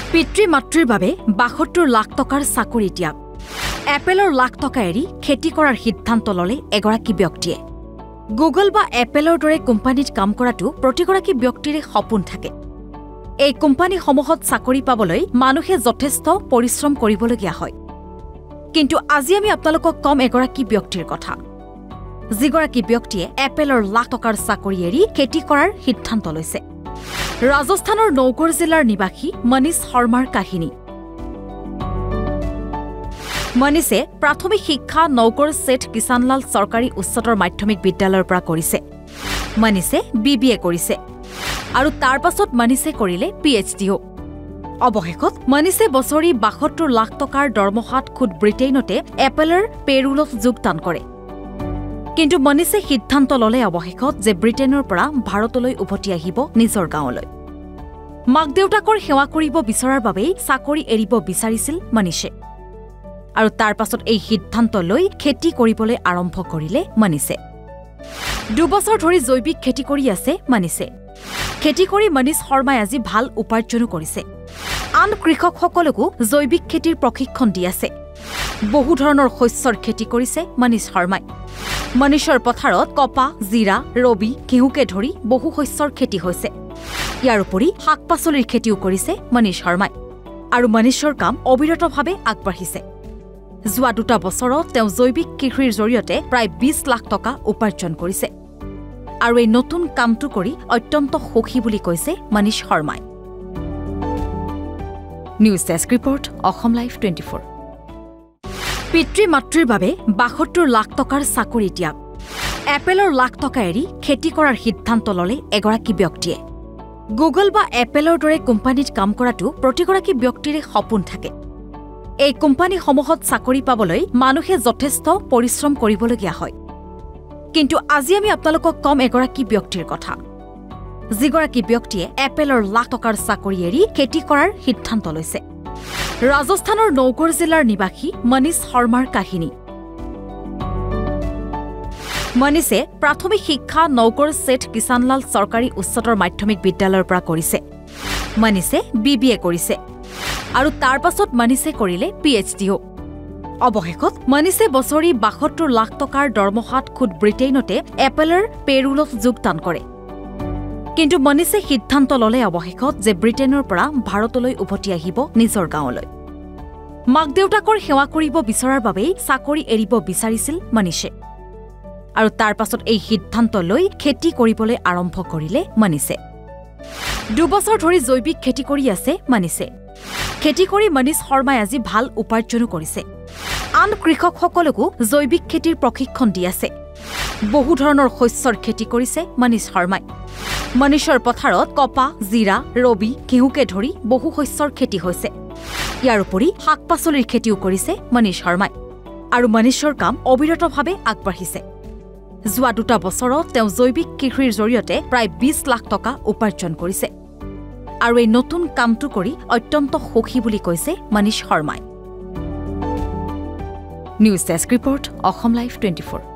পিতৃ মাতৃৰ বাবে ৭২ লাখ টকাৰ চাকৰি ত্যাগ এপলৰ লাখ টকা এৰি খেতি কৰাৰ সিদ্ধান্ত ললে এগৰাকী ব্যক্তিয়ে গুগল বা এপলৰ দৰে কোম্পানীত কাম কৰাটো প্ৰতিগৰাকী ব্যক্তিৰে সপোন থাকে এই কোম্পানীসমূহত চাকৰি পাবলৈ মানুহে যথেষ্ট পৰিশ্ৰম কৰিবলগীয়া হয় কিন্তু আজি আমি আপোনালোকক কম এগৰাকী ব্যক্তিৰ কথা যিগৰাকী ব্যক্তিয়ে এপলৰ লাখ টকাৰ চাকৰি এৰি খেতি কৰাৰ সিদ্ধান্ত লৈছে ৰাজস্থানৰ নৌগড় জিলাৰ নিবাসী মনীষ শৰ্মাৰ কাহিনী মনীষে প্ৰাথমিক শিক্ষা নৌগড় শেঠ কিষাণলাল চৰকাৰী উচ্চতৰ মাধ্যমিক বিদ্যালয়ৰ পৰা কৰিছে মনীষে বিবিএ কৰিছে আৰু তাৰ পাছত মনীষে কৰিলে পিএইচডিও অৱশেষত মনীষে বছৰি ৭২ লাখ টকাৰ দৰমহাত খুদ ব্ৰিটেইনতে এপলৰ পেৰুলত যোগদান কৰে কিন্তু মনীষে সিদ্ধান্ত ললে অৱশেষত যে ব্ৰিটেইনৰ পৰা ভাৰতলৈ উভতি আহিব নিজৰ গাঁৱলৈ মাক দেউতাকৰ সেৱা কৰিব বিচৰাৰ বাবেই চাকৰি এৰিব বিচাৰিছিল মনীষে আৰু তাৰ পাছত এই সিদ্ধান্ত লৈ খেতি কৰিবলৈ আৰম্ভ কৰিলে মনীষে ২ বছৰ ধৰি জৈৱিক খেতি কৰি আছে মনীষে খেতি কৰি মনীষ শৰ্মাই আজি ভাল উপাৰ্জনো কৰিছে আন কৃষকসকলকো জৈৱিক খেতিৰ প্ৰশিক্ষণ দি আছে বহু ধৰণৰ শস্যৰ খেতি কৰিছে মনীষ শৰ্মাই মনীষৰ পথাৰত কপা জিৰা ৰবি ঘেঁহুকে ধৰি বহু শস্যৰ খেতি হৈছে ইয়াৰ উপৰি শাক পাচলিৰ খেতিও কৰিছে মনীষ শৰ্মাই আৰু মনীষৰ কাম অবিৰতভাৱে আগবাঢ়িছে যোৱা ২ বছৰত তেওঁ জৈৱিক কৃষিৰ জৰিয়তে প্ৰায় ২০ লাখ টকা উপাৰ্জন কৰিছে আৰু এই নতুন কামটো কৰি অত্যন্ত সুখী বুলি কৈছে মনীষ শৰ্মাই news desk report Assam live 24 পিতৃ মাতৃৰ বাবে ৭২ লাখ টকাৰ চাকৰি ত্যাগ এপলৰ লাখ টকা এৰি খেতি কৰাৰ সিদ্ধান্ত ললে এগৰাকী ব্যক্তিয়ে গুগল বা এপলৰ দৰে কোম্পানীত কাম কৰাটো প্ৰতিগৰাকী ব্যক্তিৰে সপোন থাকে এই কোম্পানীসমূহত চাকৰি পাবলৈ মানুহে যথেষ্ট পৰিশ্ৰম কৰিবলগীয়া হয় কিন্তু আজি আমি আপোনালোকক কম এগৰাকী ব্যক্তিৰ কথা যিগৰাকী ব্যক্তিয়ে এপলৰ লাখ টকাৰ চাকৰি এৰি খেতি কৰাৰ সিদ্ধান্ত লৈছে ৰাজস্থানৰ নৌগড় জিলাৰ নিবাসী মনীষ শৰ্মাৰ কাহিনী মনীষে প্ৰাথমিক শিক্ষা নৌগড় শেঠ কিষাণলাল চৰকাৰী উচ্চতৰ মাধ্যমিক বিদ্যালয়ৰ পৰা কৰিছে মনীষে বিবিএ কৰিছে আৰু তাৰ পাছত মনীষে কৰিলে পিএইচডিও অৱশেষত মনীষে বছৰি ৭২ লাখ টকাৰ দৰমহাত খুদ ব্ৰিটেইনতে এপলৰ পেৰুলত যোগদান কৰে কিন্তু মনীষে সিদ্ধান্ত ললে অৱশেষত যে ব্ৰিটেইনৰ পৰা ভাৰতলৈ উভতি আহিব নিজৰ গাঁৱলৈ মাক দেউতাকৰ সেৱা কৰিব বিচৰাৰ বাবেই চাকৰি এৰিব বিচাৰিছিল মনীষে আৰু তাৰ পাছত এই সিদ্ধান্ত লৈ খেতি কৰিবলৈ আৰম্ভ কৰিলে মনীষে ২ বছৰ ধৰি জৈৱিক খেতি কৰি আছে মনীষে খেতি কৰি মনীষ শৰ্মাই আজি ভাল উপাৰ্জনো কৰিছে আন কৃষকসকলকো জৈৱিক খেতিৰ প্ৰশিক্ষণ দি আছে বহু ধৰণৰ শস্যৰ খেতি কৰিছে মনীষ শৰ্মাই মনীষৰ পথাৰত কপা জিৰা ৰবি ঘেঁহুকে ধৰি বহু শস্যৰ খেতি হৈছে ইয়াৰ উপৰি শাক পাচলিৰ খেতিও কৰিছে মনীষ শৰ্মাই আৰু মনীষৰ কাম অবিৰতভাৱে আগবাঢ়িছে যোৱা ২ বছৰত তেওঁ জৈৱিক কৃষিৰ জৰিয়তে প্ৰায় ২০ লাখ টকা উপাৰ্জন কৰিছে আৰু এই নতুন কামটো কৰি অত্যন্ত সুখী বুলি কৈছে মনীষ শৰ্মাই news desk report Assam live 24